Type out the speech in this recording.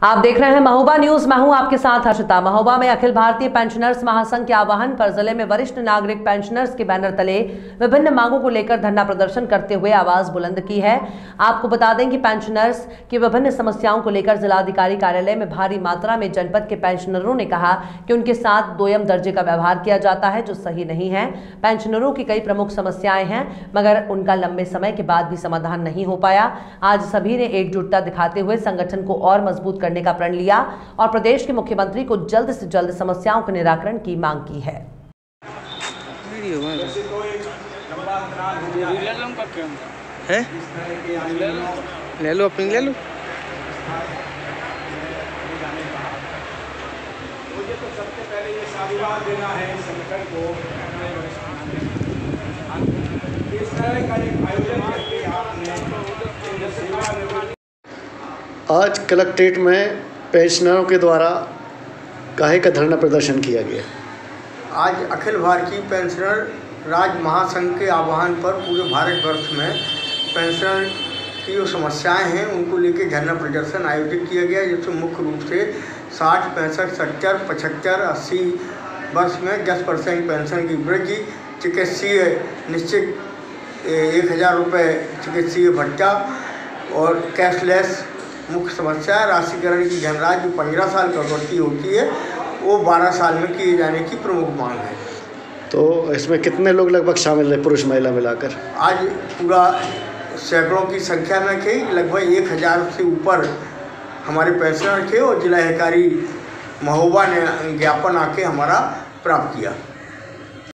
आप देख रहे हैं महोबा न्यूज। मैं हूं आपके साथ हर्षिता। महोबा में अखिल भारतीय पेंशनर्स महासंघ के आह्वान पर जिले में वरिष्ठ नागरिक पेंशनर्स के बैनर तले विभिन्न मांगों को लेकर धरना प्रदर्शन करते हुए आवाज बुलंद की है। आपको बता दें कि पेंशनर्स की विभिन्न समस्याओं को लेकर जिलाधिकारी कार्यालय में भारी मात्रा में जनपद के पेंशनरों ने कहा कि उनके साथ दोयम दर्जे का व्यवहार किया जाता है, जो सही नहीं है। पेंशनरों की कई प्रमुख समस्याएं हैं, मगर उनका लंबे समय के बाद भी समाधान नहीं हो पाया। आज सभी ने एकजुटता दिखाते हुए संगठन को और मजबूत करने का प्रण लिया और प्रदेश के मुख्यमंत्री को जल्द से जल्द समस्याओं के निराकरण की मांग की है। ले लो अपनी ले लो। मुझे तो सबसे पहले ये साधुवाद देना है संगठन को, इस तरह का एक आयोजन करके आपने सेवा। आज कलेक्ट्रेट में पेंशनरों के द्वारा काहे का धरना प्रदर्शन किया गया। आज अखिल भारतीय पेंशनर राज्य महासंघ के आह्वान पर पूरे भारतवर्ष में पेंशनर की जो समस्याएं हैं उनको लेकर धरना प्रदर्शन आयोजित किया गया, जिसमें मुख्य रूप से 60, 65, 70, 75, 80 वर्ष में 10% पेंशन की वृद्धि, चिकित्सीय निश्चित 1000 रुपये चिकित्सीय भत्ता और कैशलेस मुख्य समस्या है। राशिकरण की धनराशि जो 15 साल पर बढ़ती होती है वो 12 साल में किए जाने की प्रमुख मांग है। तो इसमें कितने लोग लगभग शामिल रहे, पुरुष महिला मिलाकर? आज पूरा सैकड़ों की संख्या में थे, लगभग 1000 से ऊपर हमारे पेंशनर थे और जिलाधिकारी महोबा ने ज्ञापन आके हमारा प्राप्त किया।